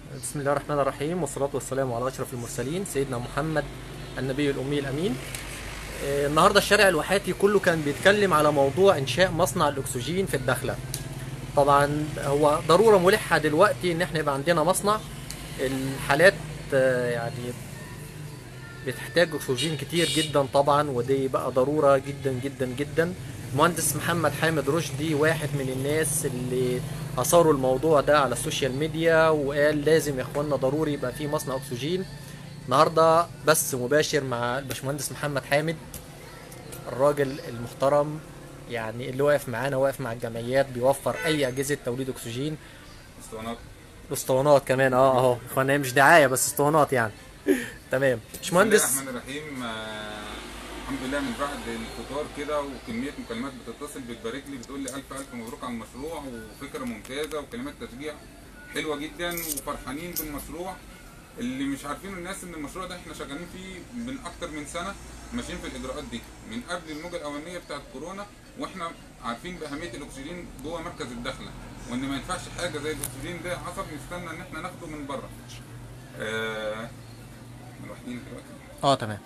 بسم الله الرحمن الرحيم، والصلاة والسلام على أشرف المرسلين سيدنا محمد النبي الأمي الأمين. النهاردة الشارع الواحاتي كله كان بيتكلم على موضوع إنشاء مصنع الأكسجين في الداخلة. طبعا هو ضرورة ملحة دلوقتي إن احنا يبقى عندنا مصنع. الحالات يعني بتحتاج أكسجين كتير جدا طبعا، ودي بقى ضرورة جدا جدا جدا. المهندس محمد حامد رشدي واحد من الناس اللي أثاروا الموضوع ده على السوشيال ميديا، وقال لازم يا اخوانا ضروري يبقى في مصنع أكسجين. النهارده بس مباشر مع الباشمهندس محمد حامد، الراجل المحترم يعني اللي واقف معانا، واقف مع الجمعيات، بيوفر أي أجهزة توليد أكسجين. اسطوانات. اسطوانات كمان اهو اخوانا، هي مش دعاية بس اسطوانات يعني. تمام بسم الله باشمهندس. الرحمن الرحيم. الحمد لله، من بعد الفطار كده وكميه مكالمات بتتصل بتبارك لي، بتقول لي الف الف مبروك على المشروع وفكره ممتازه وكلمات تشجيع حلوه جدا وفرحانين بالمشروع. اللي مش عارفينه الناس ان المشروع ده احنا شغالين فيه من اكتر من سنه، ماشيين في الاجراءات دي من قبل الموجه الاولانيه بتاعت كورونا، واحنا عارفين باهميه الاكسجين جوه مركز الداخله، وان ما ينفعش حاجه زي الاكسجين ده عصب نستنى ان احنا ناخده من بره. لوحدينا دلوقتي. تمام.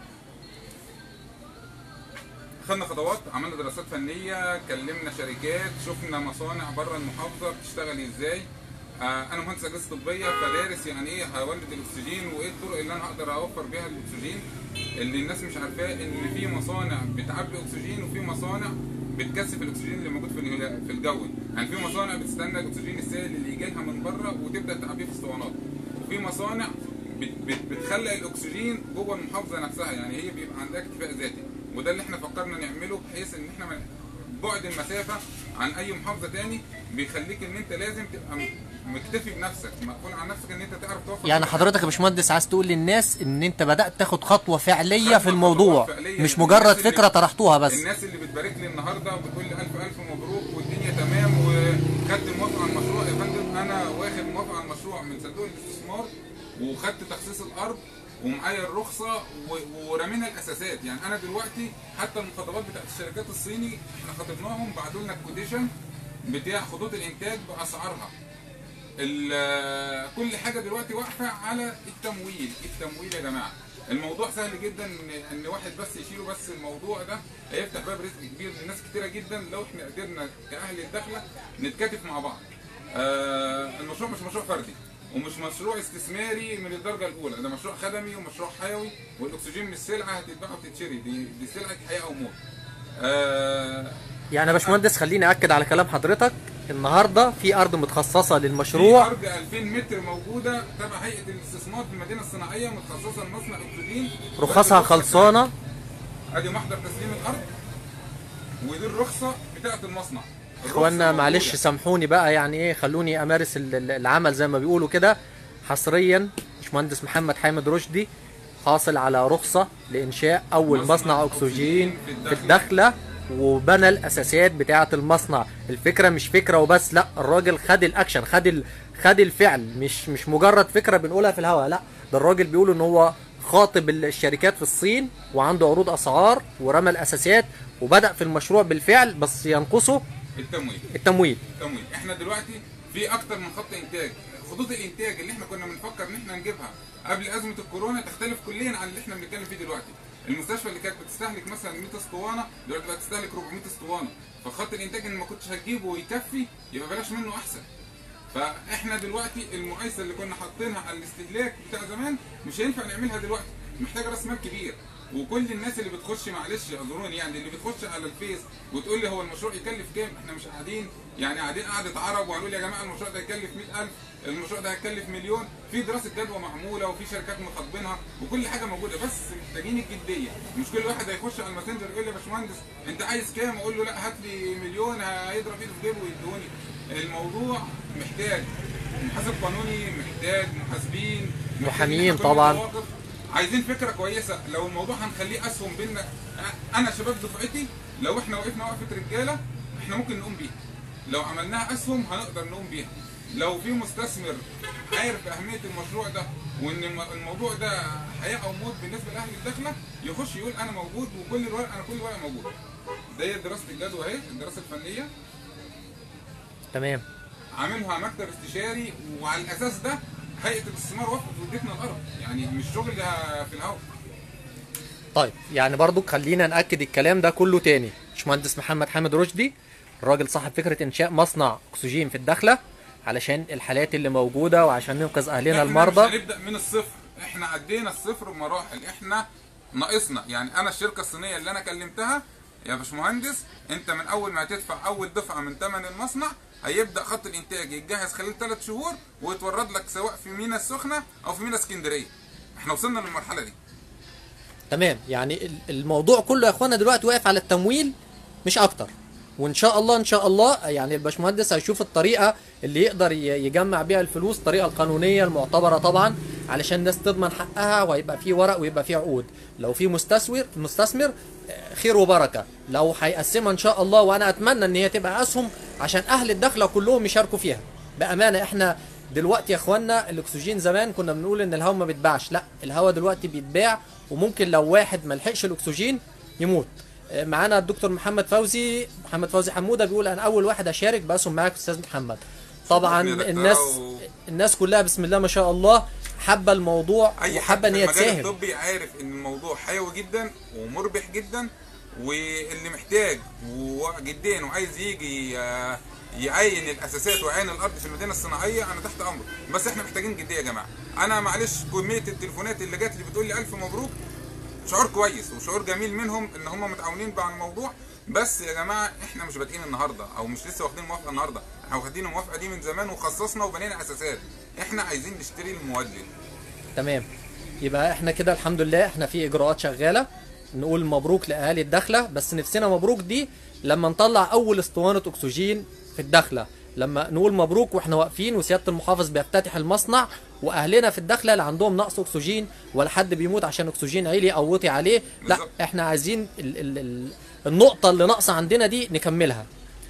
خدنا خطوات، عملنا دراسات فنيه، كلمنا شركات، شفنا مصانع بره المحافظه بتشتغل ازاي. انا مهندس اجهزه طبيه، فدارس يعني ايه هولد الاكسجين وايه الطرق اللي انا هقدر اوفر بيها الاكسجين. اللي الناس مش عارفاه ان في مصانع بتعبي اكسجين وفي مصانع بتكثف الاكسجين اللي موجود في الجو. يعني في مصانع بتستنى الاكسجين السائل اللي يجي لها من بره وتبدا تعبيه في اسطوانات، وفي مصانع بتخلق الاكسجين جوه المحافظه نفسها، يعني هي بيبقى عندها اكتفاء ذاتي. وده اللي احنا فكرنا نعمله، بحيث ان احنا بعد المسافه عن اي محافظه تاني بيخليك ان انت لازم تبقى مكتفي بنفسك، مسؤول عن نفسك، ان انت تعرف توفر. يعني حضرتك يا باشمهندس عايز تقول للناس ان انت بدأت تاخد خطوة فعلية في الموضوع، مش مجرد فكرة طرحتوها بس. الناس اللي بتبارك لي النهارده وبتقول لي الف الف مبروك والدنيا تمام وخدت موافقه على المشروع، يا فندم انا واخد موافقه على المشروع من صندوق الاستثمار، وخدت تخصيص الارض ومعايا الرخصه ورمينا الاساسات. يعني انا دلوقتي حتى المخاطبات بتاعت الشركات الصيني احنا خاطبناهم، بعتوا لنا الكوتيشن بتاع خطوط الانتاج باسعارها. كل حاجه دلوقتي واقفه على التمويل يا جماعه. الموضوع سهل جدا، ان واحد بس يشيله، بس الموضوع ده هيفتح باب رزق كبير لناس كتيره جدا لو احنا قدرنا كاهل الدخله نتكاتف مع بعض. المشروع مش مشروع فردي ومش مشروع استثماري من الدرجه الاولى، ده مشروع خدمي ومشروع حيوي، والاكسجين مش سلعه هتتباع وتتشري، دي سلعه حياه او موت. يعني يا باشمهندس خليني اكد على كلام حضرتك، النهارده في ارض متخصصه للمشروع، في ارض 2000 متر موجوده تبع هيئه الاستثمار في المدينه الصناعيه، متخصصه لمصنع اكسجين، رخصها خلصانه. ادي محضر تسليم الارض ودي الرخصه بتاعه المصنع. اخوانا معلش سامحوني بقى، يعني ايه، خلوني امارس العمل زي ما بيقولوا كده. حصريا باشمهندس محمد حامد رشدي حاصل على رخصه لانشاء اول مصنع اكسجين في الداخله، وبنى الاساسيات بتاعه المصنع. الفكره مش فكره وبس، لا، الراجل خد الاكشن، خد الفعل، مش مجرد فكره بنقولها في الهواء، لا، ده الراجل بيقول ان هو خاطب الشركات في الصين وعنده عروض اسعار ورمى الاساسيات وبدأ في المشروع بالفعل، بس ينقصه التمويل. احنا دلوقتي في اكتر من خط انتاج. خطوط الانتاج اللي احنا كنا بنفكر ان احنا نجيبها قبل ازمه الكورونا تختلف كليا عن اللي احنا بنتكلم فيه دلوقتي. المستشفى اللي كانت بتستهلك مثلا 100 اسطوانه دلوقتي بقت تستهلك 400 اسطوانه، فخط الانتاج اللي ما كنتش هتجيبه ويكفي يبقى بلاش منه احسن. فاحنا دلوقتي المقايسه اللي كنا حاطينها على الاستهلاك بتاع زمان مش هينفع نعملها دلوقتي، محتاجه راس مال كبير. وكل الناس اللي بتخش، معلش اعذروني، يعني اللي بتخش على الفيس وتقول لي هو المشروع يكلف كام، احنا مش قاعدين يعني قاعدين قعده عرب وهنقول يا جماعه المشروع ده هيكلف 100,000، المشروع ده هيكلف مليون. في دراسه جدوى معموله وفي شركات مخاطبينها وكل حاجه موجوده، بس محتاجين الجديه. مش كل واحد هيخش على الماسنجر يقول لي يا باشمهندس انت عايز كام، اقول له لا هات لي مليون، هيضرب ايده في جيبه ويدوني. الموضوع محتاج محاسب قانوني، محتاج محاسبين، محامين طبعا. عايزين فكره كويسه. لو الموضوع هنخليه اسهم بينا، انا شباب دفعتي لو احنا وقفنا وقفه رجاله احنا ممكن نقوم بيها. لو عملناها اسهم هنقدر نقوم بيها. لو في مستثمر عارف اهميه المشروع ده وان الموضوع ده حياه او موت بالنسبه لاهل الدخله، يخش يقول انا موجود وكل الورق، انا كل ورقه موجود. ده دراسه الجدوى اهي، الدراسه الفنيه تمام. عاملها مكتب استشاري، وعلى الاساس ده هيئه الاستثمار وافقت وادتنا الارض، يعني مش شغل في الهواء. طيب يعني برضو خلينا نأكد الكلام ده كله تاني. باشمهندس محمد حامد رشدي الراجل صاحب فكرة إنشاء مصنع أكسجين في الداخلة علشان الحالات اللي موجودة وعشان ننقذ أهلنا المرضى. احنا مش هنبدأ من الصفر، احنا عدينا الصفر بمراحل، احنا ناقصنا. يعني أنا الشركة الصينية اللي أنا كلمتها يا باشمهندس، أنت من أول ما هتدفع أول دفعة من ثمن المصنع هيبدأ خط الإنتاج يتجهز خلال 3 شهور ويتورد لك سواء في ميناء السخنة أو في ميناء اسكندرية. احنا وصلنا للمرحلة دي. تمام، يعني الموضوع كله يا اخوانا دلوقتي واقف على التمويل مش اكتر، وان شاء الله ان شاء الله يعني الباشمهندس هيشوف الطريقه اللي يقدر يجمع بيها الفلوس، الطريقه القانونيه المعتبره طبعا علشان الناس تضمن حقها ويبقى في ورق ويبقى في عقود. لو في مستثمر خير وبركه، لو هيقسمها ان شاء الله، وانا اتمنى ان هي تبقى اسهم عشان اهل الدخله كلهم يشاركوا فيها. بامانه احنا دلوقتي يا اخوانا الاكسجين زمان كنا بنقول ان الهواء ما بيتباعش، لا الهواء دلوقتي بيتباع، وممكن لو واحد ما لحقش الاكسجين يموت. معانا الدكتور محمد فوزي حموده بيقول انا اول واحد اشارك باسهم معاك استاذ محمد. طبعا الناس كلها بسم الله ما شاء الله حابه الموضوع وحابه ان هي تساهم. المجال الطبي عارف ان الموضوع حيوي جدا ومربح جدا، واللي محتاج وجديا وعايز يجي يعين الاساسات ويعين الارض في المدينه الصناعيه انا تحت امره، بس احنا محتاجين جديه يا جماعه. انا معلش كميه التليفونات اللي جات لي بتقول لي الف مبروك، شعور كويس وشعور جميل منهم ان هم متعاونين مع الموضوع، بس يا جماعه احنا مش بادئين النهارده او مش لسه واخدين موافقه النهارده، احنا واخدين الموافقه دي من زمان وخصصنا وبنينا اساسات، احنا عايزين نشتري المولد. تمام، يبقى احنا كده الحمد لله احنا في اجراءات شغاله، نقول مبروك لاهالي الدخله، بس نفسنا مبروك دي لما نطلع اول اسطوانه اكسجين في الدخله، لما نقول مبروك واحنا واقفين وسياده المحافظ بيفتتح المصنع واهلنا في الدخله اللي عندهم نقص اكسجين ولا حد بيموت عشان اكسجين عالي او وطي عليه، لا احنا عايزين النقطه اللي ناقصه عندنا دي نكملها.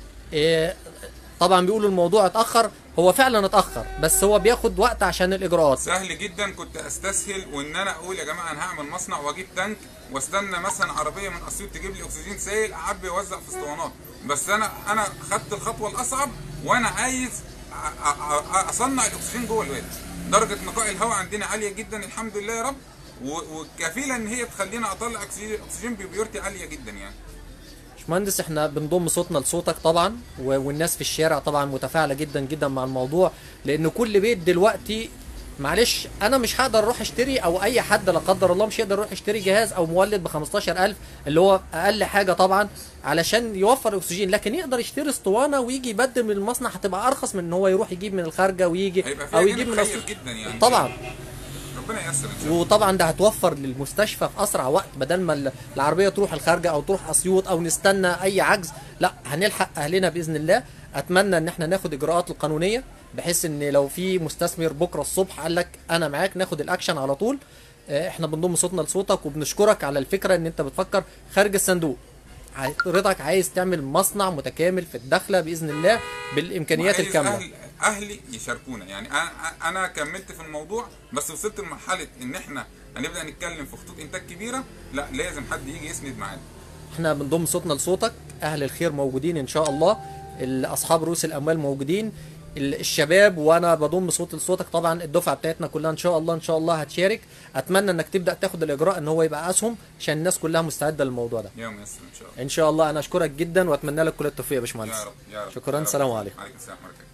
طبعا بيقولوا الموضوع اتاخر، هو فعلا اتاخر بس هو بياخد وقت عشان الاجراءات. سهل جدا كنت استسهل وان انا اقول يا جماعه انا هعمل مصنع واجيب تانك واستنى مثلا عربيه من اسيوط تجيب لي اكسجين سائل اعبي واوزع في اسطوانات، بس انا خدت الخطوه الاصعب وانا عايز اصنع الاكسجين جوه البلد. درجه نقاء الهواء عندنا عاليه جدا الحمد لله يا رب، وكفيله ان هي تخلينا اطلع اكسجين ببيورتي عاليه جدا. يعني باشمهندس احنا بنضم صوتنا لصوتك طبعا، والناس في الشارع طبعا متفاعله جدا جدا مع الموضوع، لان كل بيت دلوقتي معلش انا مش هقدر اروح اشتري، او اي حد لا قدر الله مش يقدر يروح يشتري جهاز او مولد ب 15000 اللي هو اقل حاجه طبعا علشان يوفر اكسجين، لكن يقدر يشتري اسطوانه ويجي يبدل من المصنع، هتبقى ارخص من ان هو يروح يجيب من الخارجه ويجي او يجيب من جدا يعني طبعا. ربنا ييسر. وطبعا ده هتوفر للمستشفى في اسرع وقت، بدل ما العربيه تروح الخارجه او تروح اسيوط او نستنى اي عجز، لا هنلحق اهلنا باذن الله. اتمنى ان احنا ناخد اجراءات القانونيه بحيث ان لو في مستثمر بكره الصبح قال لك انا معاك ناخد الاكشن على طول. احنا بنضم صوتنا لصوتك وبنشكرك على الفكره ان انت بتفكر خارج الصندوق. حضرتك عايز تعمل مصنع متكامل في الدخله باذن الله بالامكانيات الكامله. اهلي يشاركونا، يعني انا كملت في الموضوع بس وصلت لمرحله ان احنا هنبدا نتكلم في خطوط انتاج كبيره، لا لازم حد يجي يسند معانا. احنا بنضم صوتنا لصوتك، اهل الخير موجودين ان شاء الله، اصحاب رؤوس الاموال موجودين، الشباب، وانا بضم صوت لصوتك طبعا. الدفعه بتاعتنا كلها ان شاء الله هتشارك. اتمنى انك تبدا تاخد الاجراء ان هو يبقى اسهم عشان الناس كلها مستعده للموضوع ده. يوم يسر ان شاء الله. ان شاء الله انا اشكرك جدا واتمنى لك كل التوفيق يا باشمهندس. يا رب. شكرا. سلام عليكم. وعليكم السلام ورحمه الله.